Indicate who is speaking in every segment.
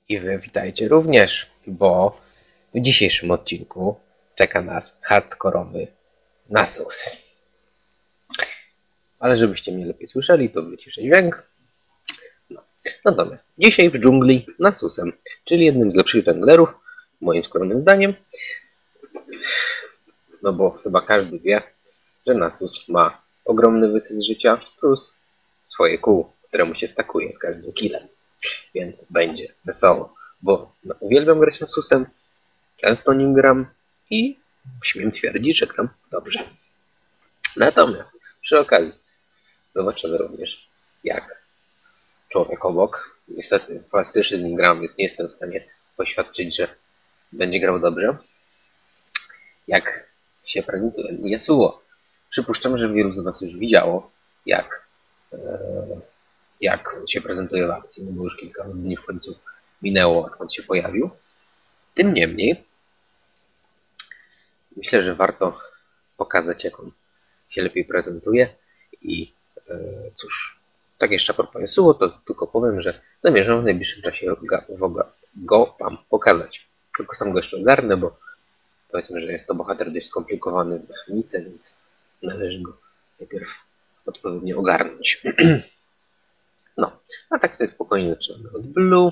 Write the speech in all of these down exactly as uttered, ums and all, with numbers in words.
Speaker 1: I wy witajcie również, bo w dzisiejszym odcinku czeka nas hardkorowy Nasus. Ale żebyście mnie lepiej słyszeli, to wyciszę dźwięk. No. Natomiast dzisiaj w dżungli Nasusem, czyli jednym z lepszych junglerów, moim skromnym zdaniem. No bo chyba każdy wie, że Nasus ma ogromny wysyp życia plus swoje kół, któremu się stakuje z każdym killem. Więc będzie wesoło, bo no, uwielbiam grać Nasusem, często nim gram i śmiem twierdzić, że gram dobrze. Natomiast przy okazji zobaczymy również, jak człowiek obok, niestety po raz pierwszy z nim gram, więc nie jestem w stanie poświadczyć, że będzie grał dobrze, jak się prezentuje Yasuo. Przypuszczam, że wielu z was już widziało, jak, e, jak się prezentuje w akcji, no bo już kilka dni w końcu minęło, odkąd się pojawił. Tym niemniej myślę, że warto pokazać, jak on się lepiej prezentuje i e, cóż, tak jeszcze a propos Yasuo, to tylko powiem, że zamierzam w najbliższym czasie go, go, go wam pokazać. Tylko sam go jeszcze ogarnę, bo powiedzmy, że jest to bohater dość skomplikowany w mechanice, więc należy go najpierw odpowiednio ogarnąć. No, a tak sobie spokojnie zaczynamy od Blue.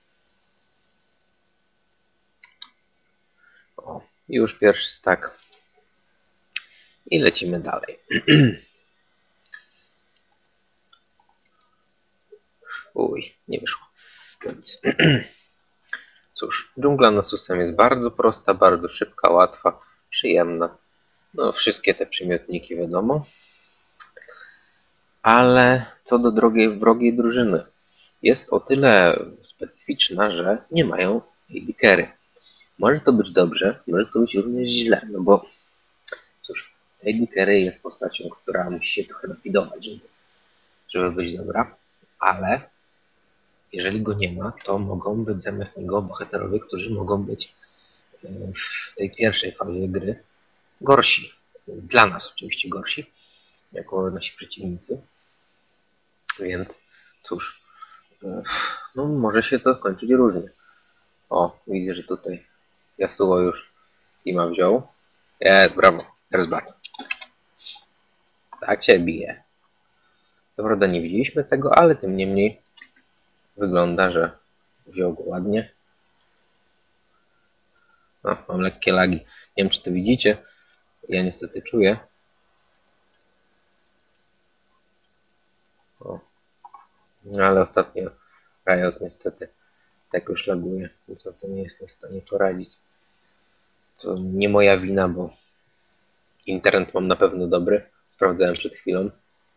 Speaker 1: O, już pierwszy stack. I lecimy dalej. Uj, nie wyszło. Więc cóż, dżungla Nasusem jest bardzo prosta, bardzo szybka, łatwa, przyjemna. No, wszystkie te przymiotniki wiadomo. Ale co do drogiej, wrogiej drużyny. Jest o tyle specyficzna, że nie mają A D carry. Może to być dobrze, może to być również źle, no bo cóż, A D carry jest postacią, która musi się trochę nafidować, żeby, żeby być dobra, ale jeżeli go nie ma, to mogą być zamiast niego bohaterowie, którzy mogą być w tej pierwszej fazie gry gorsi. Dla nas oczywiście gorsi, jako nasi przeciwnicy. Więc cóż, no może się to skończyć różnie. O, widzę, że tutaj Yasuo już Tima wziął. Jest, brawo, teraz bardzo. Tak się bije. Co prawda nie widzieliśmy tego, ale tym niemniej wygląda, że wziął go ładnie. O, mam lekkie lagi. Nie wiem, czy to widzicie. Ja niestety czuję. O. No, ale ostatnio Riot niestety tak już laguje, więc na to nie jestem w stanie poradzić. To nie moja wina, bo internet mam na pewno dobry. Sprawdzałem przed chwilą.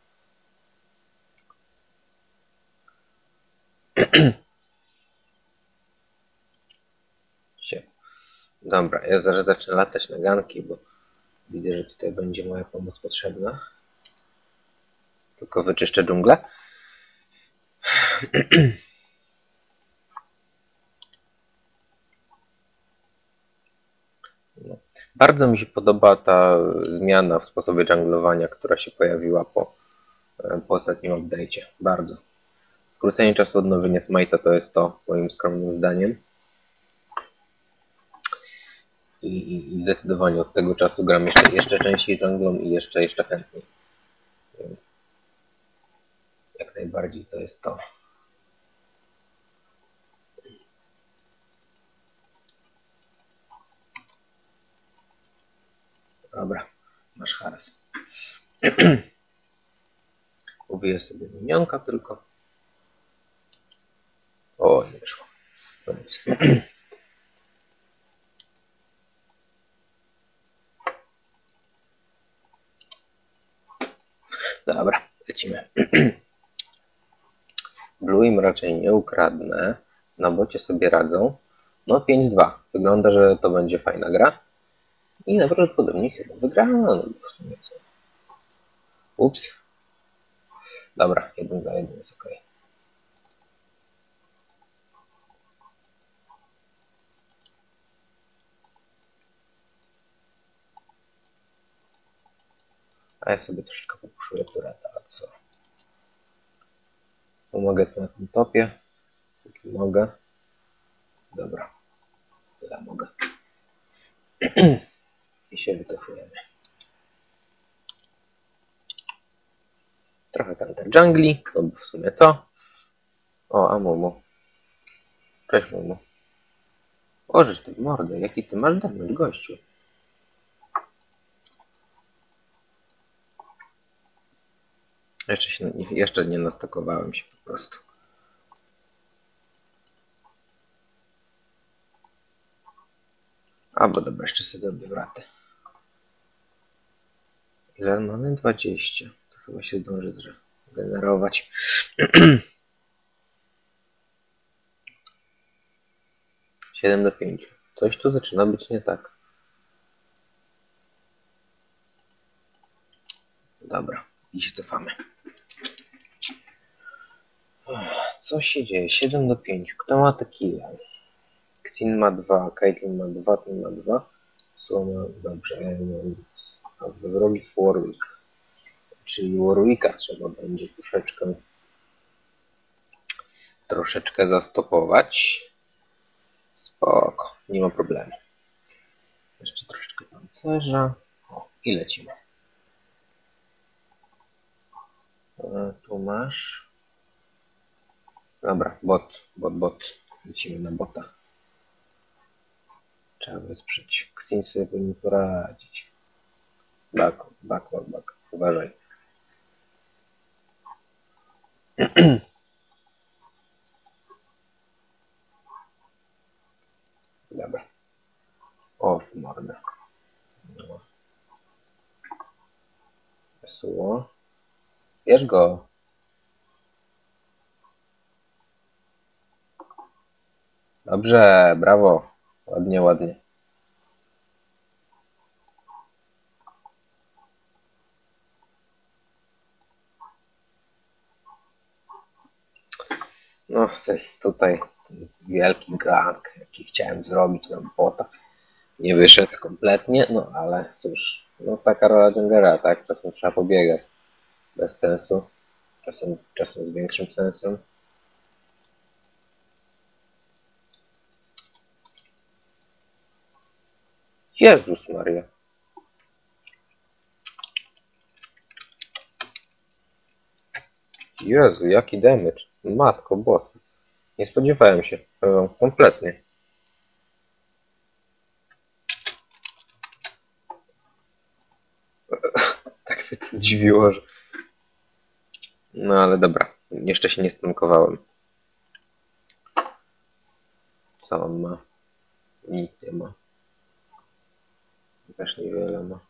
Speaker 1: Dobra, ja zaraz zacznę latać na ganki, bo widzę, że tutaj będzie moja pomoc potrzebna. Tylko wyczyszczę dżunglę. No. Bardzo mi się podoba ta zmiana w sposobie junglowania, która się pojawiła po, po ostatnim update'cie. Bardzo. Skrócenie czasu odnowienia smite'a to jest to, moim skromnym zdaniem. I, i zdecydowanie od tego czasu gram jeszcze, jeszcze częściej junglą i jeszcze, jeszcze chętniej. Więc jak najbardziej to jest to. Dobra, masz haras. Ubiję sobie minionka tylko. O, nie wyszło. Koniec. Dobra, lecimy. Blue im raczej nie ukradnę. Na bocie sobie radzą. No pięć dwa. Wygląda, że to będzie fajna gra. I najprawdopodobniej chyba wygrana. No, w sumie co. Ups. Dobra, jeden za jeden jest ok. A ja sobie troszeczkę popuszuję tureta, a co? Pomogę tu na tym topie, póki mogę. Dobra. Tyle mogę. I się wycofujemy. Trochę Counter Jungli, no bo w sumie co? O, a Momo. Cześć Momo. Ożeż ty w mordę, jaki ty masz damage, gościu. Jeszcze, się, jeszcze nie nastakowałem się po prostu. A, bo dobra, jeszcze sobie dobię wratę. Ile mamy? dwadzieścia. To chyba się zdąży zgenerować. siedem do pięciu. Coś tu zaczyna być nie tak. Dobra, i się cofamy. Co się dzieje? siedem do pięciu. Kto ma te kile? Xin ma dwa, Caitlyn ma dwa, ten ma dwa. Słoma, dobrze, ja mam wrogi Warwick. Czyli Warwicka trzeba będzie troszeczkę troszeczkę zastopować. Spoko, nie ma problemu. Jeszcze troszeczkę pancerza. O, i lecimy. E, tu masz. Dobra, bot, bot, bot. Lecimy na bota. Trzeba wesprzeć. Xin sobie powinien poradzić. Back, back, back, back. Uważaj. Dobra. O, w mordę. No. Wesoło. Bierz go. Dobrze, brawo. Ładnie, ładnie. No, tutaj wielki gang, jaki chciałem zrobić na bota. Nie wyszedł kompletnie, no ale cóż, no taka rola junglera, tak? Czasem trzeba pobiegać. Bez sensu. Czasem, czasem z większym sensem. Jezus Maria. Jezu, jaki damage. Matko bossa. Nie spodziewałem się. Kompletnie. Tak mnie to zdziwiło, że... No ale dobra. Jeszcze się nie stankowałem. Co on ma? Nic nie ma. Też niewiele ma.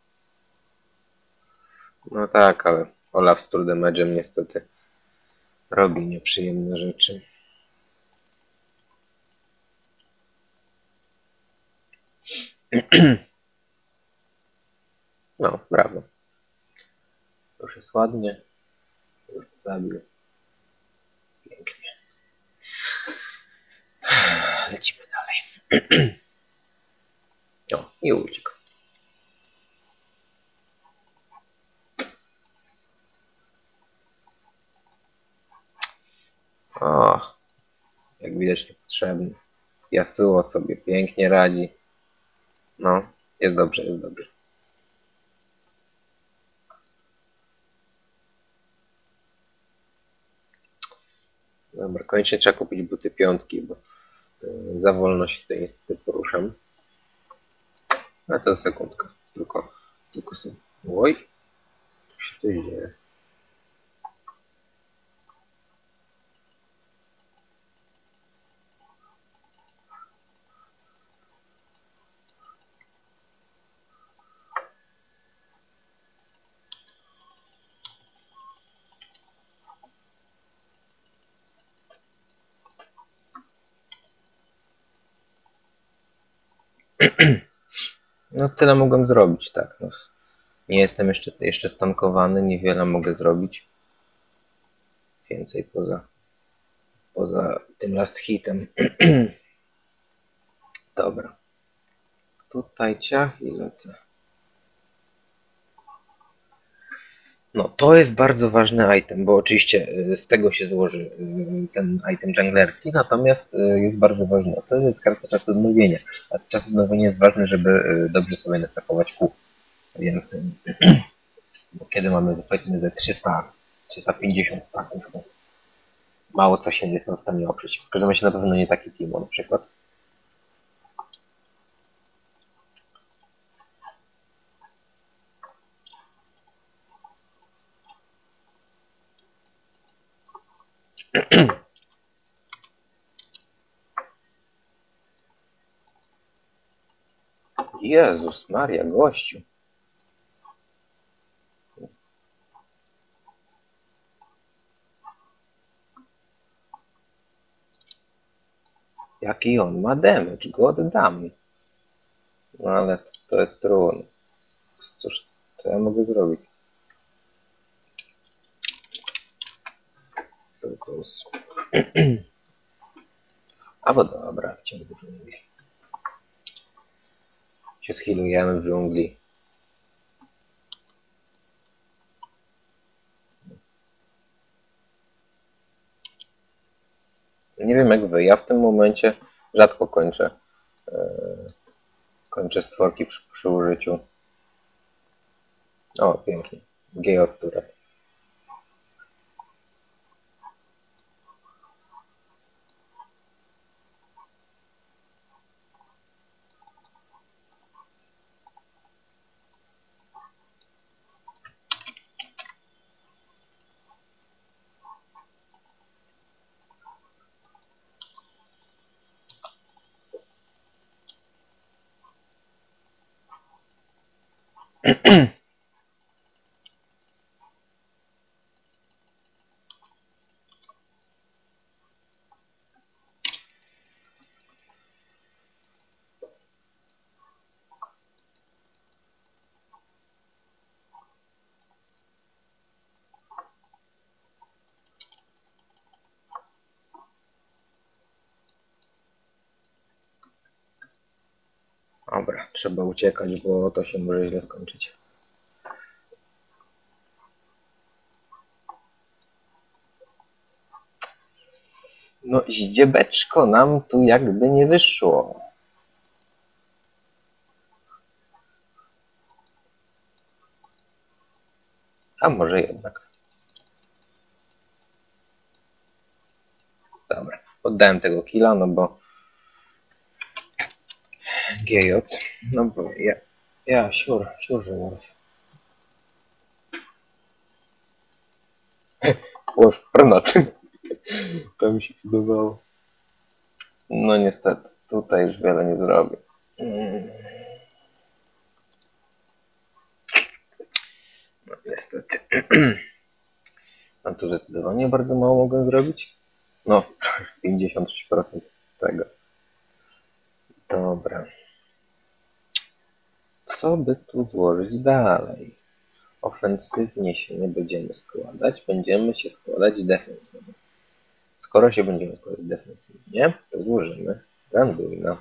Speaker 1: No tak, ale Olaf z True Damage'em niestety robi nieprzyjemne rzeczy. No, brawo. Już jest ładnie. Już zabił. Pięknie. Lecimy dalej. O, i uciekł. O, jak widać niepotrzebny. Yasuo sobie pięknie radzi. No, jest dobrze, jest dobrze. Dobra, koniecznie trzeba kupić buty piątki, bo yy, za wolno się tutaj niestety poruszam. A to sekundka. Tylko, tylko sobie. Oj, tu się coś dzieje. No tyle mogłem zrobić, tak. No. Nie jestem jeszcze, jeszcze stankowany, niewiele mogę zrobić. Więcej poza, poza tym last hitem. Dobra. Tutaj ciach i lecę. No, to jest bardzo ważny item, bo oczywiście y, z tego się złoży y, ten item junglerski, natomiast y, jest bardzo ważny. To jest karta czasu odnowienia. A czas odnowienia jest ważny, żeby y, dobrze sobie nastakować kół. Więc y, bo kiedy mamy powiedzmy ze trzysta, trzysta pięćdziesiąt staków, to mało co się jest w stanie oprzeć. W każdym razie na pewno nie taki Timo na przykład. Jezus Maria, gościu. Jaki on ma damage, god damn. No ale to jest trudno. Cóż, co ja mogę zrobić? So close. A bo dobra, w ciągu dżungli. Się schilujemy w dżungli. Nie wiem jak wy, ja w tym momencie rzadko kończę. Yy, kończę stworki przy, przy użyciu. O, pięknie. Georg Turet. Dobra, trzeba uciekać, bo to się może źle skończyć. No, ździebeczko nam tu jakby nie wyszło. A może jednak. Dobra, oddałem tego killa, no bo G J, no bo ja, ja, siur, siur, że mów. Łoż, prnot. To mi się podobało. No niestety, tutaj już wiele nie zrobię. No niestety. A tu zdecydowanie bardzo mało mogę zrobić. No, pięćdziesiąt sześć procent tego. Dobra. Co by tu złożyć dalej? Ofensywnie się nie będziemy składać, będziemy się składać defensywnie. Skoro się będziemy składać defensywnie, to złożymy Randuina.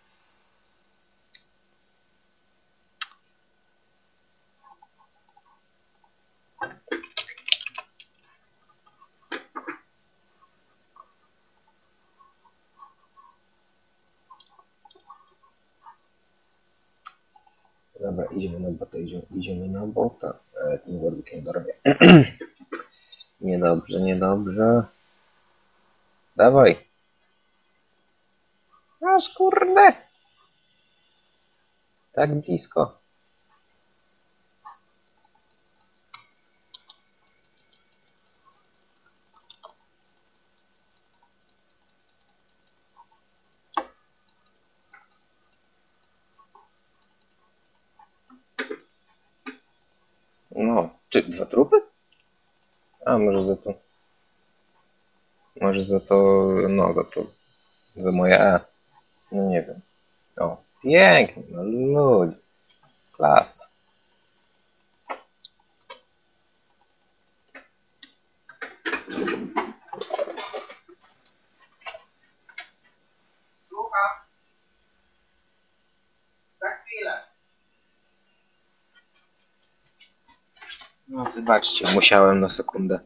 Speaker 1: Dobra, idziemy na bota, idziemy, idziemy na bota. E, tym warunkiem dorobię. Niedobrze, niedobrze. Dawaj. Aż kurde. Tak blisko. No, czy dwa trupy? A może za to... Może za to... No, za to... Za moje E. No nie wiem. O, pięknie, no ludzie. Klasa. No wybaczcie, musiałem na sekundę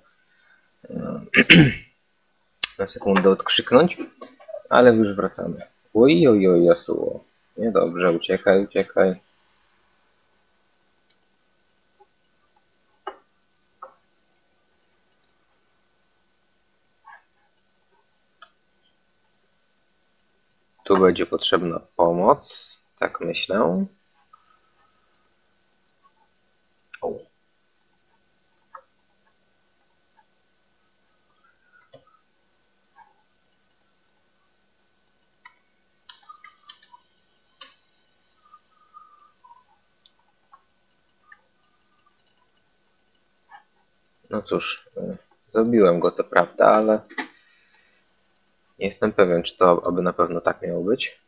Speaker 1: na sekundę odkrzyknąć, ale już wracamy. Oj, oj, oj, Yasuo. Niedobrze, uciekaj, uciekaj. Tu będzie potrzebna pomoc, tak myślę. O. No cóż, zabiłem go co prawda, ale nie jestem pewien, czy to aby na pewno tak miało być.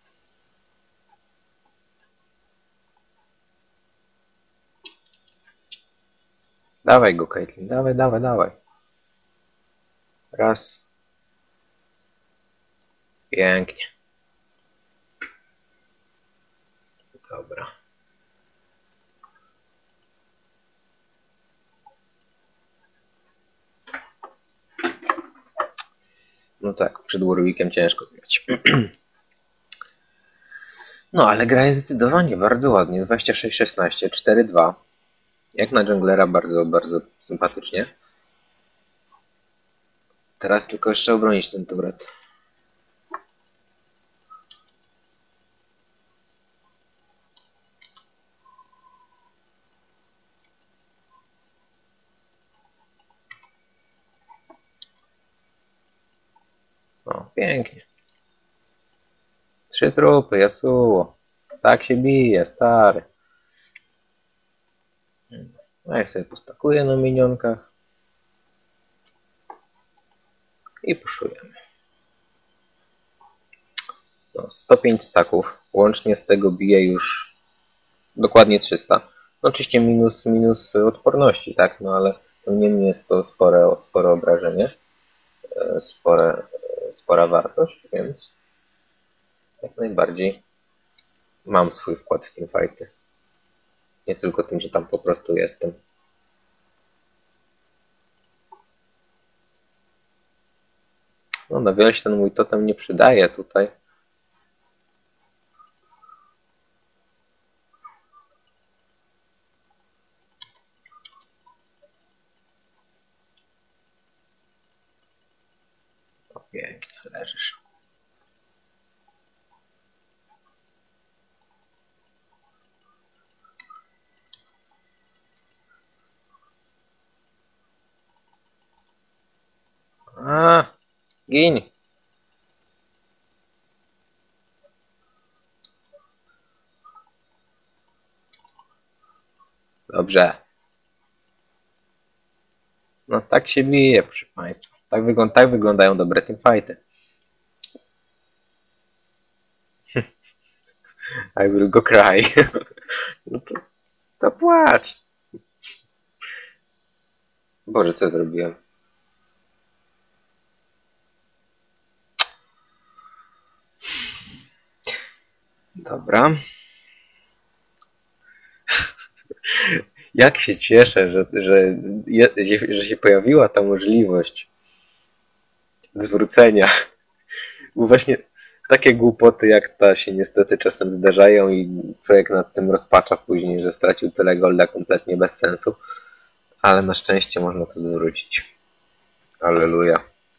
Speaker 1: Dawaj go, Caitlyn, dawaj, dawaj, dawaj. Raz. Pięknie. Dobra. No tak, przed Warwickiem ciężko zgrać. No, ale gra jest zdecydowanie bardzo ładnie. dwadzieścia sześć szesnaście, cztery dwa. Jak na junglera bardzo, bardzo sympatycznie. Teraz tylko jeszcze obronić ten turret. O, pięknie. Trzy trupy, Yasuo. Tak się bije, stary. No ja sobie postakuję na minionkach. I puszujemy. No, sto pięć staków. Łącznie z tego bije już dokładnie trzysta. No oczywiście minus, minus odporności, tak? No ale niemniej jest to spore, spore obrażenie. Spore, spora wartość, więc jak najbardziej mam swój wkład w teamfighty. Nie tylko tym, że tam po prostu jestem. No na wiele się ten mój totem nie przydaje tutaj. O, pięknie, leżysz. A, gin. Dobrze. No tak się bije, proszę Państwa. Tak, wygląda, tak wyglądają dobre teamfighty. I will go cry. No to, to płacz. Boże, co zrobiłem? Dobra. Jak się cieszę, że, że, jest, że się pojawiła ta możliwość zwrócenia. Bo właśnie takie głupoty jak ta się niestety czasem zdarzają i człowiek nad tym rozpacza później, że stracił tyle golda kompletnie bez sensu. Ale na szczęście można to zwrócić. Alleluja.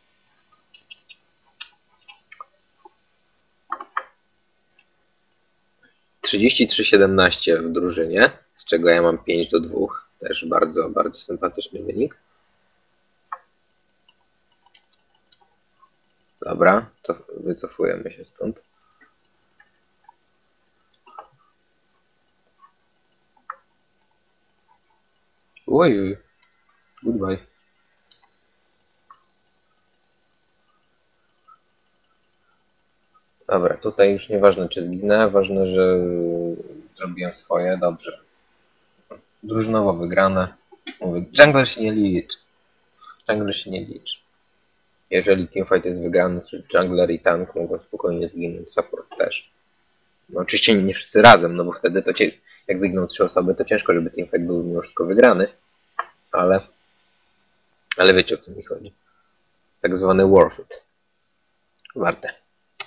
Speaker 1: trzydzieści trzy siedemnaście w drużynie, z czego ja mam pięć do dwóch. Też bardzo, bardzo sympatyczny wynik. Dobra, to wycofujemy się stąd. Oj, goodbye. Dobra, tutaj już nieważne czy zginę, ważne, że zrobiłem swoje, dobrze. Drużynowo wygrane. Mówię, jungler się nie liczy. Jungler się nie liczy. Jeżeli teamfight jest wygrany, to jungler i tank mogą spokojnie zginąć, support też. No oczywiście nie wszyscy razem, no bo wtedy to cie, jak zginą trzy osoby, to ciężko, żeby teamfight był mimo wszystko wygrany. ale, ale wiecie, o co mi chodzi. Tak zwany worth it. Warte.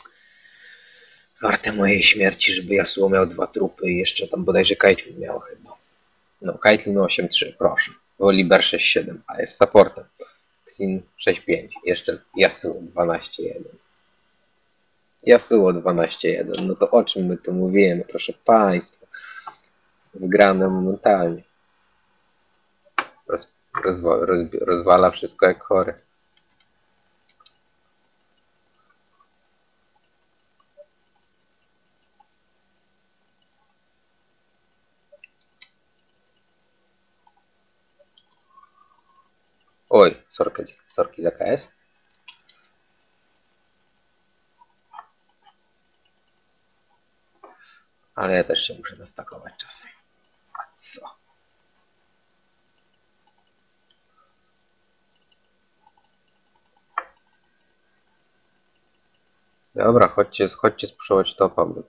Speaker 1: Warte mojej śmierci, żeby Yasuo miał dwa trupy i jeszcze tam bodajże Caitlyn miał chyba. No, Caitlyn osiem trzy, proszę. Volibear sześć siedem, a jest supportem. Xin sześć pięć, jeszcze Yasuo dwanaście jeden. Yasuo dwanaście jeden, no to o czym my tu mówimy, proszę Państwa. Wygrane momentalnie. Roz, rozwa, roz, rozwala wszystko jak chory. Oj, sorki, sorki za K S. Ale ja też się muszę nastakować czasem. A co? Dobra, chodźcie, chodźcie spuszować topa, bo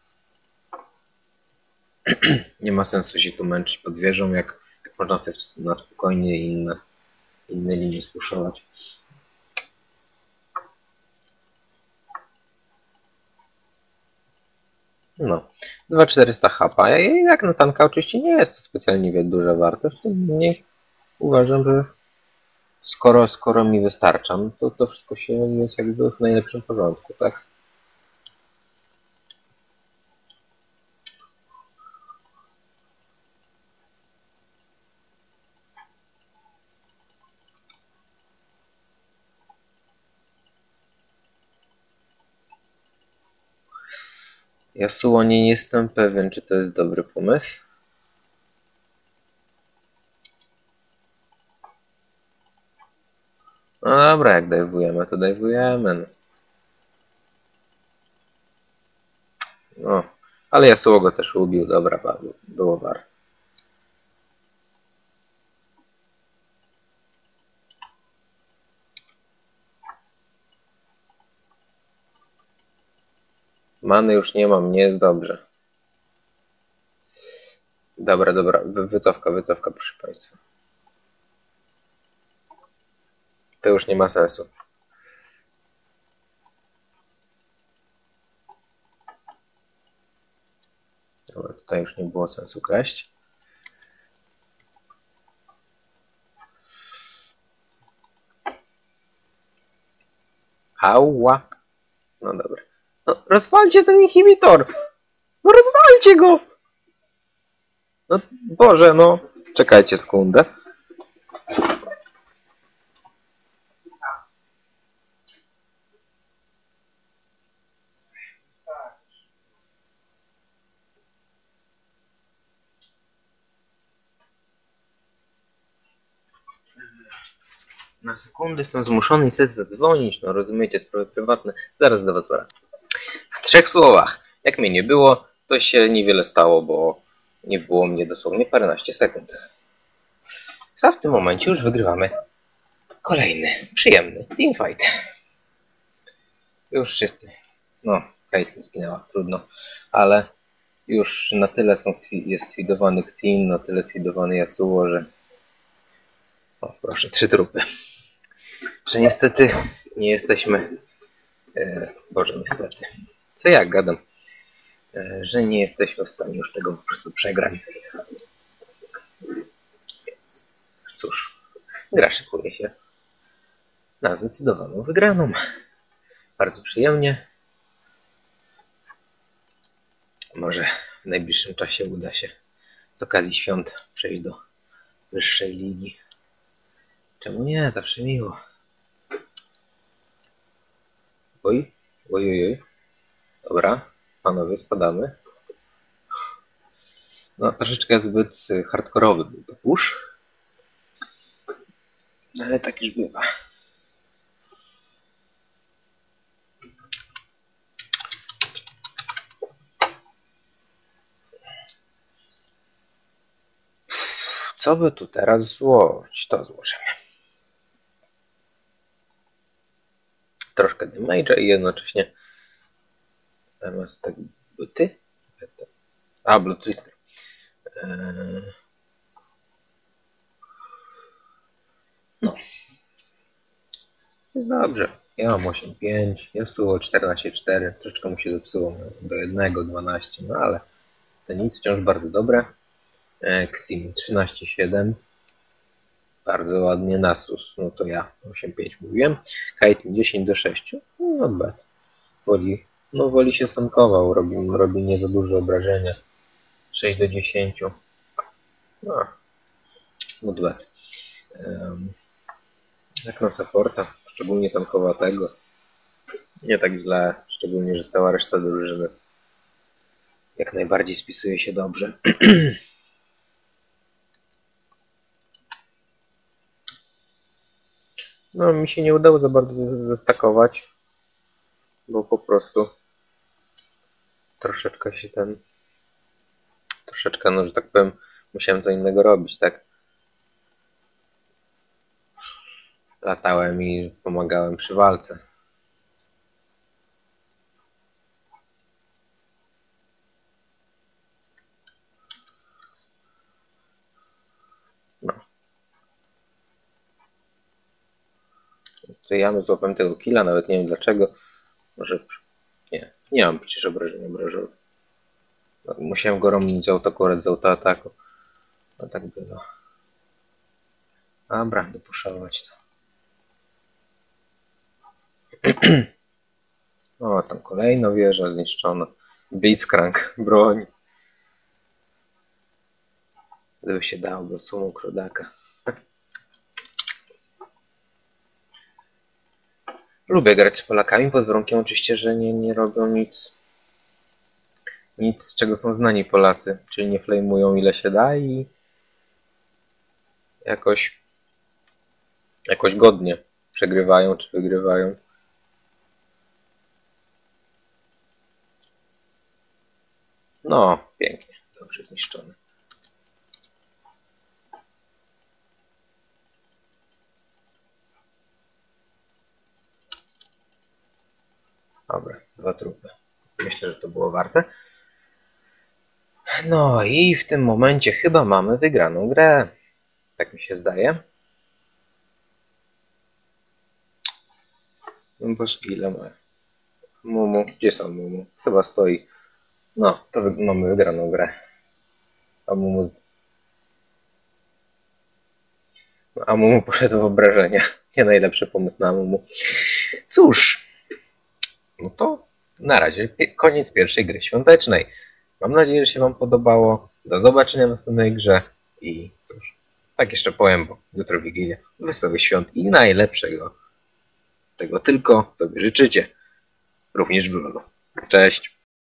Speaker 1: nie ma sensu się tu męczyć pod wieżą, jak, jak można sobie na spokojnie inne, inne linie spuszować. No, dwa tysiące czterysta hapa. I jak na tanka oczywiście nie jest to specjalnie duża wartość, to nie uważam, że skoro, skoro mi wystarcza, no to to wszystko się jest jakby w najlepszym porządku, tak? Yasuo, nie jestem pewien, czy to jest dobry pomysł. No dobra, jak dajwujemy, to dajwujemy. No, ale Yasuo go też ubił, dobra, było warto. Many już nie mam, nie jest dobrze. Dobra, dobra, wycofka, wycofka, proszę Państwa. To już nie ma sensu. Dobra, tutaj już nie było sensu kraść. Ała. No dobra. No, rozwalcie ten inhibitor! No rozwalcie go! No Boże, no. Czekajcie sekundę. Na sekundę jestem zmuszony niestety zadzwonić. No rozumiecie, sprawy prywatne. Zaraz do was wracam. W trzech słowach. Jak mnie nie było, to się niewiele stało, bo nie było mnie dosłownie paręnaście sekund. A w tym momencie już wygrywamy kolejny, przyjemny teamfight. Już wszyscy. No, Caitlyn zginęła, trudno. Ale już na tyle są, jest sfidowany Xin, na tyle sfidowany Yasuo, że... O, proszę, trzy trupy. Że niestety nie jesteśmy... E, Boże, niestety. Co ja gadam? E, że nie jesteśmy w stanie już tego po prostu przegrać. Więc cóż, gra szykuje się na zdecydowaną wygraną. Bardzo przyjemnie. Może w najbliższym czasie uda się z okazji świąt przejść do wyższej ligi. Czemu nie? Zawsze miło. Oj, oj, oj, oj. Dobra, panowie, spadamy. No, troszeczkę zbyt hardkorowy był to push. Ale tak już bywa. Co by tu teraz złożyć? To złożymy. Troszkę damage'a i jednocześnie zamiast tak buty. A, Blood Twister. Eee... No. Jest dobrze. Ja mam osiem pięć, jest tu czternaście cztery, troszeczkę mu się zepsuło do jednego, dwanaście, no ale to nic, wciąż bardzo dobre. Xim trzynaście siedem, bardzo ładnie. Nasus, no to ja osiem pięć mówiłem. Kaitlyn dziesięć do sześciu, no not bad. Woli, no woli się stankował, robi, robi nie za duże obrażenia. sześć do dziesięciu, no, not bad. Um, jak na supporta, szczególnie tankowatego, nie tak źle, szczególnie, że cała reszta drużyny jak najbardziej spisuje się dobrze. No, mi się nie udało za bardzo zestakować, bo po prostu troszeczkę się ten, troszeczkę, no, że tak powiem, musiałem co innego robić, tak? Latałem i pomagałem przy walce. No. To ja złapałem tego killa, nawet nie wiem dlaczego. Może... Nie, nie mam przecież obrażeń obrażowych. No, musiałem go robić z autokurat, z autoataku. No tak było. Dobra, dopuszczać to. O, tam kolejna wieża zniszczona. Blitzcrank, broń. Gdyby się dało, bo sumą krodaka. Lubię grać z Polakami, pod warunkiem oczywiście, że nie, nie robią nic, nic, z czego są znani Polacy. Czyli nie flamują ile się da i jakoś, jakoś godnie przegrywają czy wygrywają. No, pięknie, dobrze zniszczony. Dobra, dwa trupy. Myślę, że to było warte. No i w tym momencie chyba mamy wygraną grę. Tak mi się zdaje. No bo ile ma? Mumu, gdzie są Mumu? Chyba stoi. No, to wy mamy wygraną grę. A Mumu... A Mumu poszedł w obrażenia. Nie najlepszy pomysł na Mumu. Cóż, no to na razie koniec pierwszej gry świątecznej. Mam nadzieję, że się Wam podobało. Do zobaczenia w następnej grze. I cóż, tak jeszcze powiem, bo jutro Wigilia. Wesołych świąt i najlepszego. Tego tylko sobie życzycie. Również w Lulu. Cześć.